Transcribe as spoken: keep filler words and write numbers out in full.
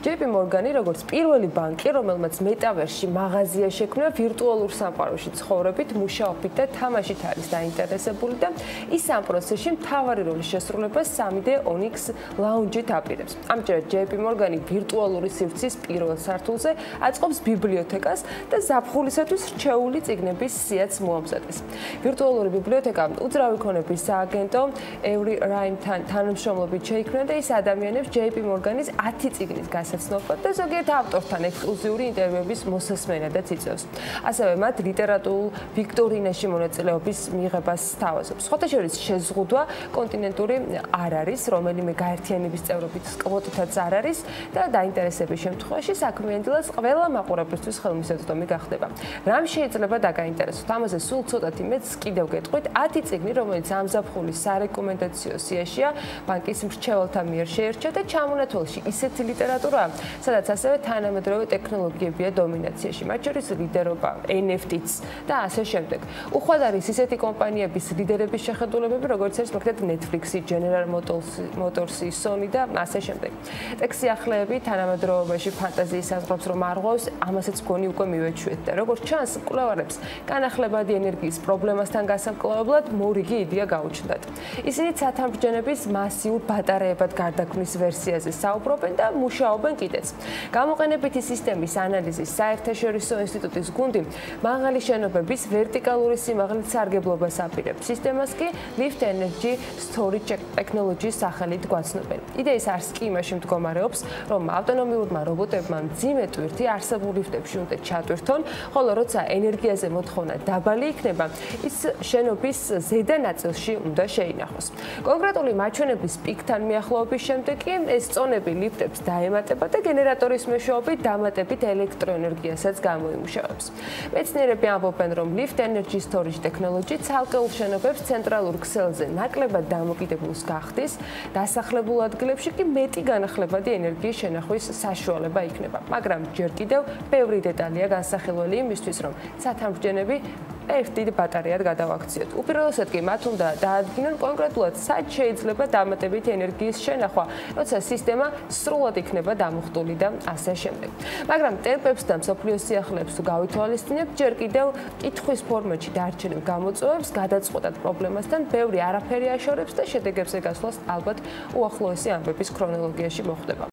ჯეი პი მორგანი როგორც პირველი ბანკი, რომელმაც მეტავერსში მაღაზია შექმნა ვირტუალურ სამყაროში ცხოვრებით, მუშაობით და თამაშით არის დაინტერესებული და ის ამ პროცესში მთავარი როლის შესრულებას სამი დე Onyx Lounge-ით აპირებს. ამჯერად ჯეი პი მორგანი ვირტუალური სივრცის პირველ სართულზე აწყობს ბიბლიოთეკას და ზაფხულისათვის რჩეული წიგნების სიაც მოამზადეს. ვირტუალური ბიბლიოთეკა უძრავი ქონების სააგენტო Every Rhyme-თან თანამშრომლობით შეიქმნა და ის ადამიანებს ჯეი პი მორგანის ათი წიგნის გასაცნობად და ზოგიერთ ავტორთან ექსკლუზიური ინტერვიუების მოსასმენადაც იწვევს. ასევე მათ ლიტერატურულ ვიქტორინაში მონაწილეობის მიღებას სთავაზობს. სხვათა შორის შეზღუდვა კონტინენტური არ არის, რომელიმე გაერთიანების წევრობით კვოტითაც არ არის და დაინტერესების შემთხვევაში საქმიანდილას ყველა მაყურებლისთვის ხელმისაწვდომი გახდება. რამ შეიძლება დაგაინტერესოთ? ამაზე სულ ცოტათი მეც კიდევ გეტყვით. ათი წიგნი, რომელიც ამ ზაფხულის სარეკომენდაციო სიაშია, ბანკის მრჩეველთა მიერ შეერჩა და ჩამონათვალში ისეთი ლიტერატურაა, სადაც ასევე თანამედროვე ტექნოლოგიებია დომინაციაში, მათ შორის ლიდერობა, ენ ეფ ტი-ც და ასე შემდეგ. უხვად არის ისეთი კომპანიების ლიდერების შეხედულებები, როგორც არის მაგალითად Netflix-ი, General Motors-ი, Sony და ასე შემდეგ. ტექსტი ახლეები თანამედროვეობაში ფანტაზიის საზღვრებს რომ არღვევს, ამასაც გონი უკვე მივეჩვიეთ და როგორც ჩანს, მკვლევარებს განახლებადი ენერგიის პრობლემასთან გასამკლავებლად მორიგი იდეა გაუჩნდათ. ისინი ცათამბჯენების მასიურ ბატარეებად გარდაქმნის ვერსიაზე საუბრობენ და მუშაობენ კიდეც. გამოყენებითი სისტემის ანალიზის საერთაშორისო ინსტიტუტის გუნდი მაღალი შენობების ვერტიკალური სიმაღლით სარგებლობას აპირებს. სისტემას კი Lift Energy Storage Technology-ის სახელით გვაცნობენ. იდეის არსი კი იმაში მდგომარეობს, რომ ავტონომიურმა რობოტებმა მძიმე ტვირთი არსებულ ლიფტებში უნდა ჩატვირთონ, ხოლო როცა ენერგიაზე მოთხოვნა დაბალი იქნება, ის შენობის ზედა ნაწილში უნდა შეინახოს. კონკრეტული მაჩვენებლის პიკთან მიახლოების შემდეგ კი ეს წონები ლიფტებს დაემატება და გენერატორის მეშვეობით დამატებით ელექტროენერგიასაც გამოიმუშავებს. მეცნიერები ამბობენ, რომ Lift Energy Storage Technology ცალკეულ შენობებს ცენტრალურ ქსელზე ნაკლებად დამოკიდებულს გახდის, დასახლებულ ადგილებში კი მეტი განახლებადი ენერგიის შენახვის საშუალება იქნება. მაგრამ ჯერ კიდევ ბევრი დეტალია განსახილველი იმისთვის, რომ ცათამბჯენები ერთად ბატარეად გადავაქციოთ. უპირველესად კი მათ უნდა დაადგინონ კონკრეტულად სად შეიძლება დამატებითი ენერგიის შენახვა, როცა სისტემა სრულად იქნება დამუხტული და ასე შემდეგ. მაგრამ ტემპებს და მსოფლიოს სიახლეებს თუ გავითვალისწინებთ, ჯერ კიდევ კითხვის ფორმატში დარჩენილ გამოწვევებს გადაწყვეტად პრობლემასთან ბევრი არაფერი აშორებს და შედეგებზე გასვლას ალბათ უახლოესი ამბების ქრონოლოგიაში მოხდება.